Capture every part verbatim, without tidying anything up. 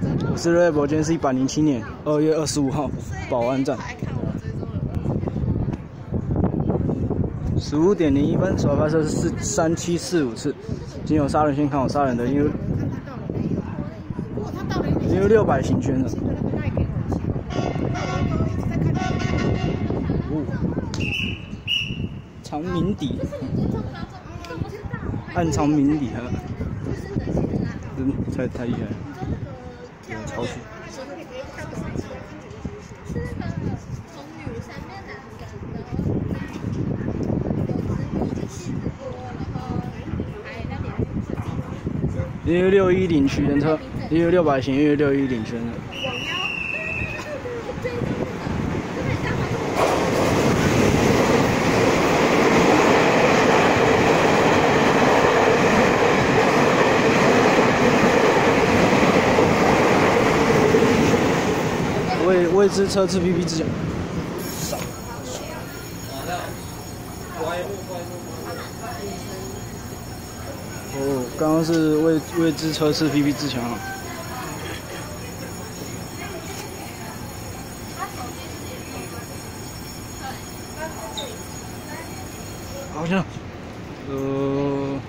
我是 Rebel， 今天是一百零七年二月二十五号，保安站。十五点零一分，手发射是四三七四五次。仅有杀人先看我杀人的，因为因为六百行圈了。哦，长鸣底，暗藏鸣底哈，真太太厉害了，超速。 因为六一领取人车，因为六百行，因为六一领圈了。未未知车次 P P 之奖。哦，刚刚是未未知车次 P P 自强啊。好像，呃，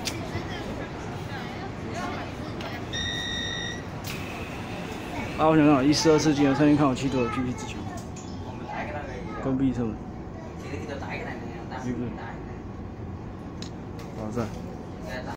啊，我想想，一四二四，今天参与看我七组的 P P 自强。关闭车门。嗯嗯。好在。